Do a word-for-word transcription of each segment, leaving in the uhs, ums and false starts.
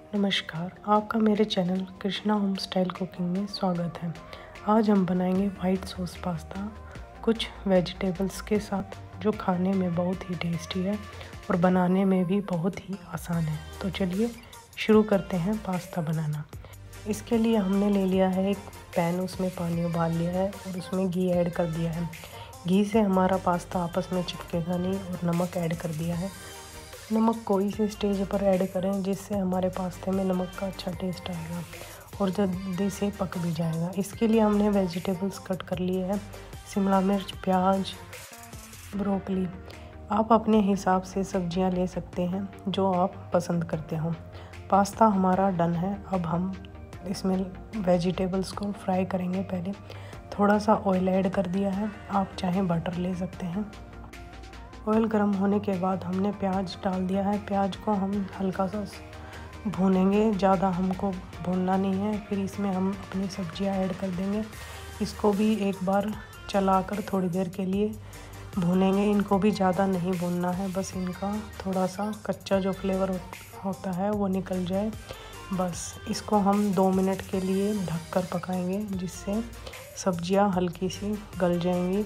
नमस्कार, आपका मेरे channel Krishna home style cooking में स्वागत है। आज हम बनाएंगे वाइट सॉस पास्ता कुछ वेजिटेबल्स के साथ, जो खाने में बहुत ही टेस्टी है और बनाने में भी बहुत ही आसान है। तो चलिए शुरू करते हैं पास्ता बनाना। इसके लिए हमने ले लिया है एक पैन, उसमें पानी उबाल लिया है और उसमें घी ऐड कर दिया है। घी से हमारा पास्ता आपस में चिपकेगा नहीं, और नमक ऐड कर दिया है। नमक कोई से स्टेज पर ऐड करें जिससे हमारे पास्ते में नमक का अच्छा टेस्ट आएगा और जल्दी से पक भी जाएगा। इसके लिए हमने वेजिटेबल्स कट कर लिए हैं, शिमला मिर्च, प्याज, ब्रोकली। आप अपने हिसाब से सब्जियां ले सकते हैं जो आप पसंद करते हो। पास्ता हमारा डन है। अब हम इसमें वेजिटेबल्स को फ्राई करेंगे। पहले थोड़ा सा ऑयल ऐड कर दिया है, आप चाहें बटर ले सकते हैं। ऑयल गर्म होने के बाद हमने प्याज डाल दिया है। प्याज को हम हल्का सा भूनेंगे, ज़्यादा हमको भूनना नहीं है। फिर इसमें हम अपनी सब्जियां ऐड कर देंगे। इसको भी एक बार चलाकर थोड़ी देर के लिए भूनेंगे। इनको भी ज़्यादा नहीं भूनना है, बस इनका थोड़ा सा कच्चा जो फ्लेवर होता है वो निकल जाए, बस। इसको हम दो मिनट के लिए ढककर पकाएंगे, जिससे सब्जियां हल्की सी गल जाएंगी।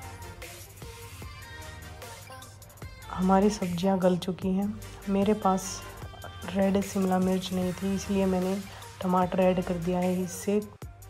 हमारी सब्जियां गल चुकी हैं। मेरे पास रेड शिमला मिर्च नहीं थी, इसलिए मैंने टमाटर ऐड कर दिया है, इससे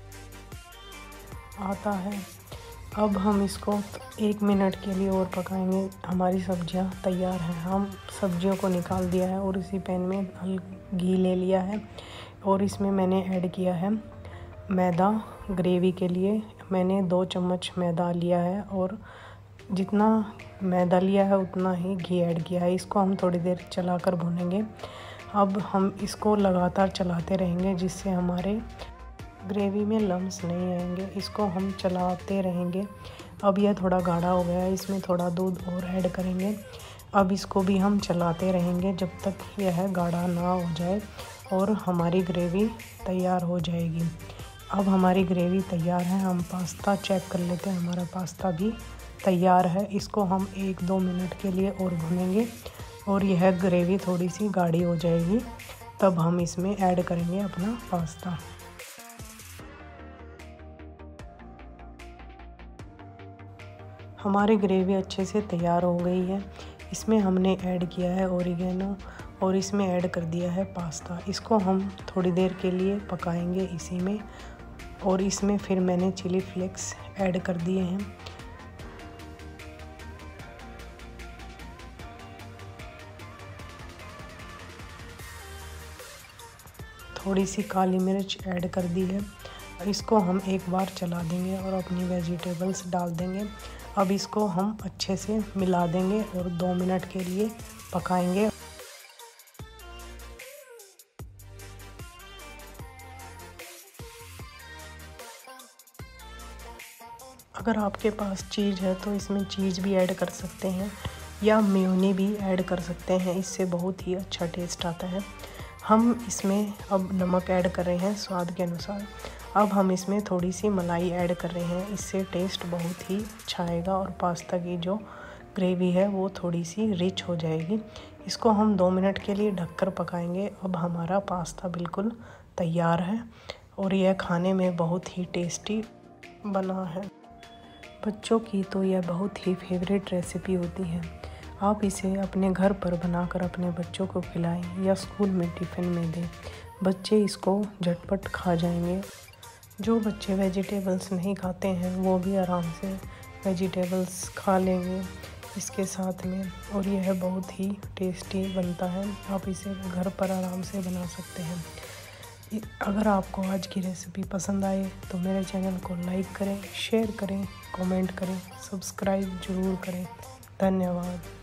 आता है। अब हम इसको एक मिनट के लिए और पकाएंगे। हमारी सब्जियां तैयार हैं। हम सब्जियों को निकाल दिया है और इसी पैन में घी ले लिया है और इसमें मैंने ऐड किया है मैदा। ग्रेवी के लिए मैंने दो चम्मच मैदा लिया है और जितना मैदा लिया है उतना ही घी ऐड किया है। इसको हम थोड़ी देर चलाकर भूनेंगे। अब हम इसको लगातार चलाते रहेंगे, जिससे हमारे ग्रेवी में लम्स नहीं आएंगे। इसको हम चलाते रहेंगे। अब यह थोड़ा गाढ़ा हो गया है, इसमें थोड़ा दूध और ऐड करेंगे। अब इसको भी हम चलाते रहेंगे जब तक यह गाढ़ा ना हो जाए और हमारी ग्रेवी तैयार हो जाएगी। अब हमारी ग्रेवी तैयार है। हम पास्ता चेक कर लेते हैं। हमारा पास्ता भी तैयार है। इसको हम एक दो मिनट के लिए और भूनेंगे और यह ग्रेवी थोड़ी सी गाढ़ी हो जाएगी, तब हम इसमें ऐड करेंगे अपना पास्ता। हमारी ग्रेवी अच्छे से तैयार हो गई है। इसमें हमने ऐड किया है ओरिगेनो और इसमें ऐड कर दिया है पास्ता। इसको हम थोड़ी देर के लिए पकाएंगे इसी में, और इसमें फिर मैंने चिली फ्लेक्स ऐड कर दिए हैं। थोड़ी सी काली मिर्च ऐड कर दी है। इसको हम एक बार चला देंगे और अपनी वेजिटेबल्स डाल देंगे। अब इसको हम अच्छे से मिला देंगे और दो मिनट के लिए पकाएंगे। अगर आपके पास चीज़ है तो इसमें चीज़ भी ऐड कर सकते हैं या मेयोनी भी ऐड कर सकते हैं, इससे बहुत ही अच्छा टेस्ट आता है। हम इसमें अब नमक ऐड कर रहे हैं स्वाद के अनुसार। अब हम इसमें थोड़ी सी मलाई ऐड कर रहे हैं, इससे टेस्ट बहुत ही अच्छा आएगा और पास्ता की जो ग्रेवी है वो थोड़ी सी रिच हो जाएगी। इसको हम दो मिनट के लिए ढककर पकाएंगे। अब हमारा पास्ता बिल्कुल तैयार है और यह खाने में बहुत ही टेस्टी बना है। बच्चों की तो यह बहुत ही फेवरेट रेसिपी होती है। आप इसे अपने घर पर बनाकर अपने बच्चों को खिलाएं या स्कूल में टिफ़िन में दें। बच्चे इसको झटपट खा जाएंगे। जो बच्चे वेजिटेबल्स नहीं खाते हैं वो भी आराम से वेजिटेबल्स खा लेंगे इसके साथ में, और यह बहुत ही टेस्टी बनता है। आप इसे घर पर आराम से बना सकते हैं। अगर आपको आज की रेसिपी पसंद आए तो मेरे चैनल को लाइक करें, शेयर करें, कमेंट करें, सब्सक्राइब ज़रूर करें। धन्यवाद।